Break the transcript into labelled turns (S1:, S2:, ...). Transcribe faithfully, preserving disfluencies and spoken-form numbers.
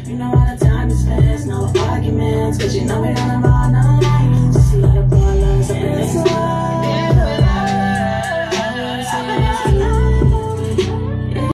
S1: You know all the time is fast, no arguments, cause you know it all.